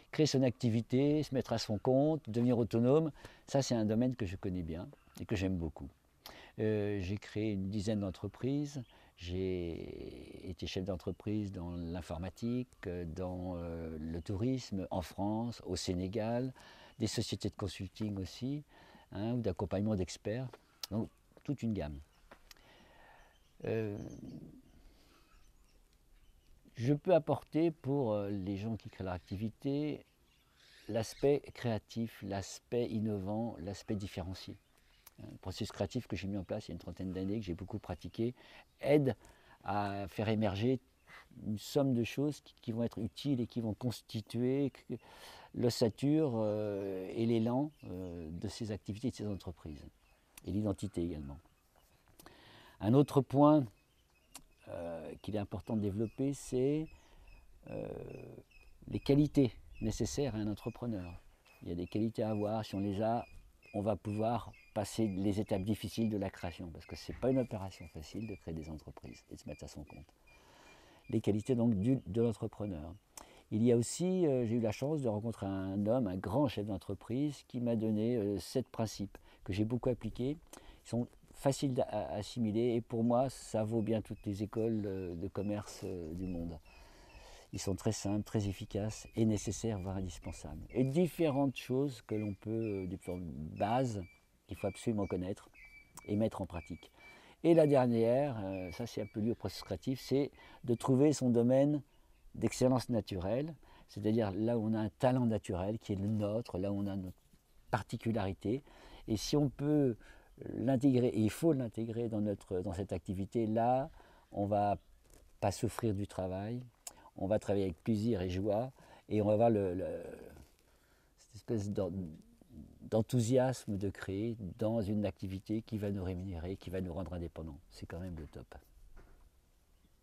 créer son activité, se mettre à son compte, devenir autonome, ça c'est un domaine que je connais bien et que j'aime beaucoup. J'ai créé une dizaine d'entreprises, j'ai été chef d'entreprise dans l'informatique, dans le tourisme, en France, au Sénégal, des sociétés de consulting aussi, hein, ou d'accompagnement d'experts, donc toute une gamme. Euh, je peux apporter pour les gens qui créent leur activité l'aspect créatif, l'aspect innovant, l'aspect différencié. Le processus créatif que j'ai mis en place il y a une trentaine d'années, que j'ai beaucoup pratiqué, aide à faire émerger une somme de choses qui vont être utiles et qui vont constituer l'ossature et l'élan de ces activités, de ces entreprises. Et l'identité également. Un autre point qu'il est important de développer, c'est les qualités nécessaires à un entrepreneur. Il y a des qualités à avoir, si on les a, on va pouvoir passer les étapes difficiles de la création, parce que ce n'est pas une opération facile de créer des entreprises et de se mettre à son compte. Les qualités donc de l'entrepreneur. Il y a aussi, j'ai eu la chance de rencontrer un homme, un grand chef d'entreprise, qui m'a donné 7 principes que j'ai beaucoup appliqués. Ils sont faciles à assimiler et pour moi, ça vaut bien toutes les écoles de commerce du monde. Ils sont très simples, très efficaces et nécessaires, voire indispensables. Et différentes choses que l'on peut, différentes bases qu'il faut absolument connaître et mettre en pratique. Et la dernière, ça c'est un peu lié au processus créatif, c'est de trouver son domaine d'excellence naturelle, c'est-à-dire là où on a un talent naturel qui est le nôtre, là où on a notre particularité. Et si on peut l'intégrer, et il faut l'intégrer dans cette activité, là, on ne va pas souffrir du travail, on va travailler avec plaisir et joie, et on va avoir cette espèce d'enthousiasme de créer dans une activité qui va nous rémunérer, qui va nous rendre indépendants. C'est quand même le top.